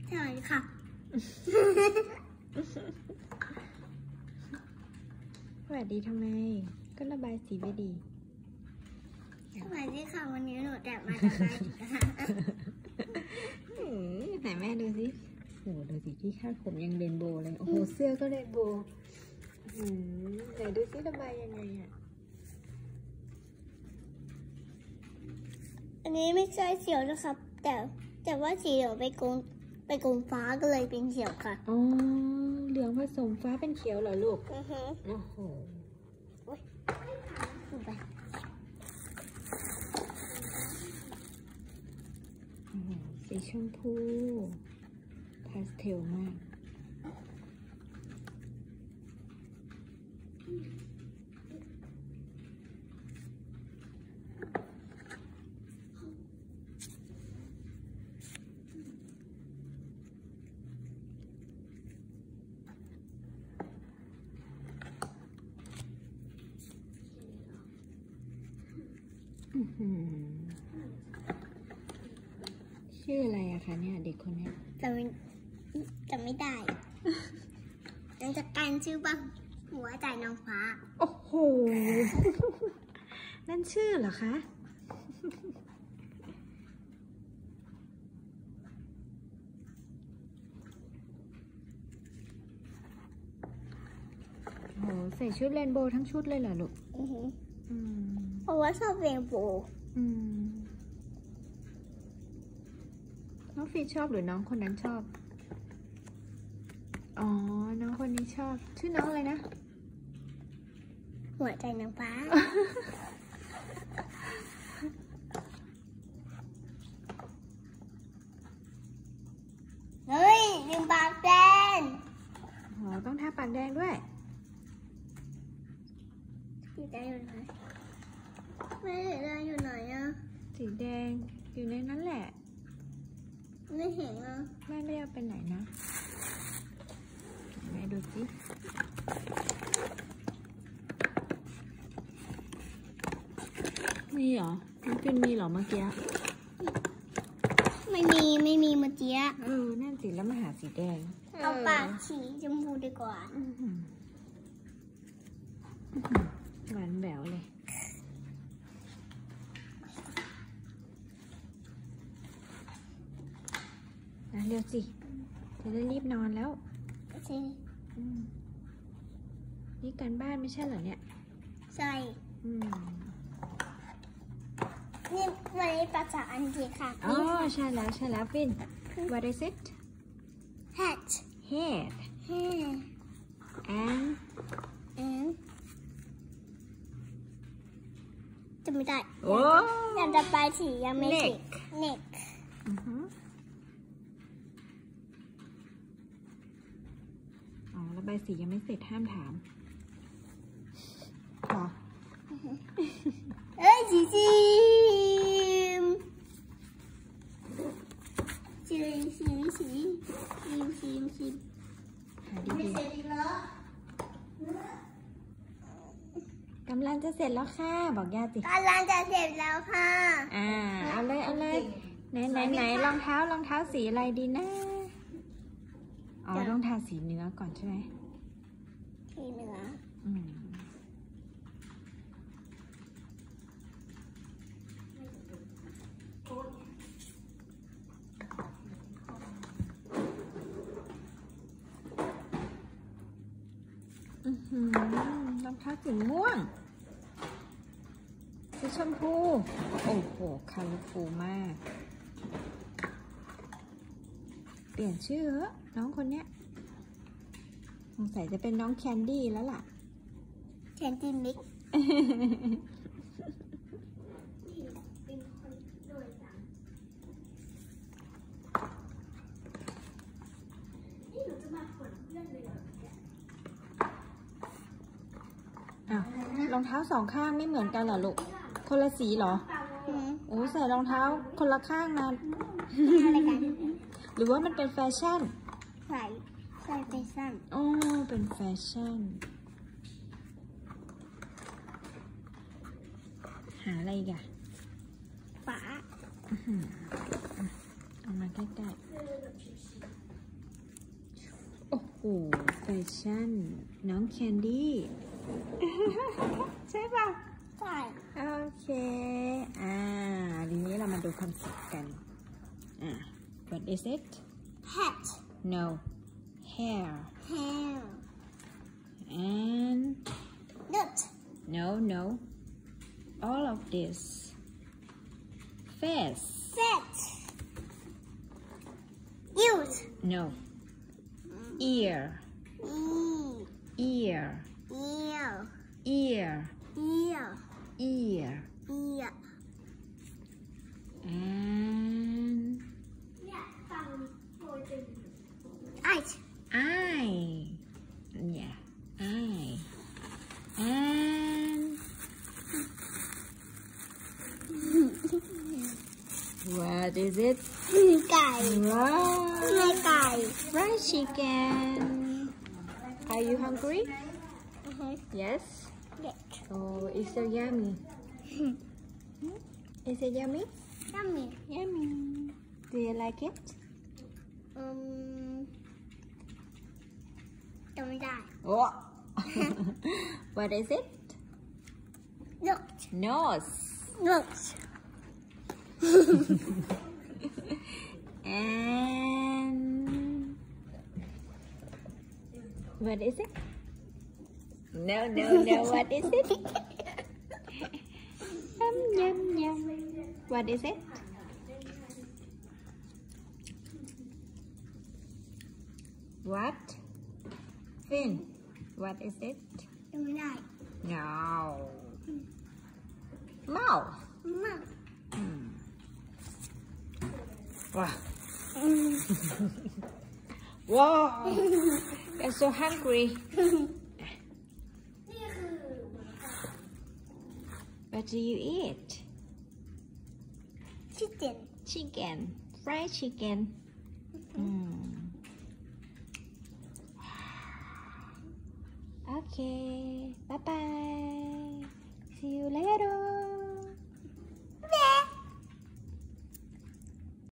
ใช่ค่ะสวัสดีทำไมก็ระบายสีไปดีสวัสดีค่ะวันนี้หนูจะมาระบายสีนะคะไหนแม่ดูสิโอ้ดูสิที่คาดผมยังเรนโบว์เลยโอ้โหเสื้อก็เรนโบว์ไหนดูสิระบายยังไงอ่ะอันนี้ไม่ใช่เขียวนะครับแต่ว่าสีเหลืองไปกลมฟ้าก็เลยเป็นเขียวค่ะอ๋อเหลืองผสมฟ้าเป็นเขียวเหรอลูกโอ้โหไปสีชมพูพาสเทลมากชื่ออะไรอะคะเนี่ยเด็กคนนี้จะไม่ได้ยังจะการชื่อบ้างหัวใจน้องฟ้าโอ้โหนั่นชื่อเหรอคะโหใส่ชุดเรนโบว์ทั้งชุดเลยเหรอลูกเพราะว่าชอบเรนโบว์น้องฟีชอบหรือน้องคนนั้นชอบอ๋อน้องคนนี้ชอบชื่อน้องอะไรนะหัวใจนางฟ้าเฮ้ยลืมปากแดงอ๋อต้องทาปากแดงด้วยสีแดงอยู่ไหนไม่สีแดงอยู่ไหนอะสีแดงอยู่ในนั้นแหละไม่เห็นอะแม่ไม่ได้เอาไปไหนนะแม่ดูสิมีเหรอมันเป็นมีเหรอเมื่อกี้ไม่มีเมื่อกี้นั่นสิแล้วมาหาสีแดงเอาปากสีชมพูดีกว่าหวานแหววเลยเร็วสิจะได้รีบนอนแล้วนี่การบ้านไม่ใช่เหรอเนี่ยใช่นี่วันนี้ภาษาอังกฤษค่ะอ๋อใช่แล้วฟิน What is it hat head and จะไม่ได้โอ้ยังจะไปสียังไม่สี neck ระบายสียังไม่เสร็จห้ามถามหรอสีไม่เสร็จอีกแล้วกำลังจะเสร็จแล้วค่ะบอกย่าสิกำลังจะเสร็จแล้วค่ะเอาเลยไหนรองเท้าสีอะไรดีนะอ๋อต้องทาสีเนื้อก่อนใช่ไหมสีเนื้อรองเท้าสีม่วงสีชมพูโอ้โหคาลิฟูมากเปลี่ยนชื่อเหรอน้องคนเนี้ยสงสัยจะเป็นน้องแคนดี้แล้วล่ะแคนดี้มิกรองเท้าสองข้างไม่เหมือนกันเหรอลูกคนละสีเหรอโอ้ใส่รองเท้าคนละข้างนะหรือว่ามันเป็นแฟชั่นใส่แฟชั่นเป็นแฟชั่นหาอะไรอีกอะฝาเอามาใกล้ๆโอ้โหแฟชั่นน้องแคนดี้ ใช่ป่ะใช่โอเคทีนี้เรามาดูคำศัพท์กันwhat is it hat no hair hair and nut no all of this face set youth no ear ear ear ear ear ear ear ear and eyes eye yeah eye and what is it ไก่ wow แม่ไก่ fried chicken are you hungry yes เด็ก oh it's so yummy is it yummy yummy yummy do you like it จำไม่ได้ oh what is it look nose look and what is it no what is it yum what is it what Finn what is it จำไม่ได้ no mouth mouth wow wow I'm so hungry what do you eat chicken chicken fried chicken okay bye bye see you later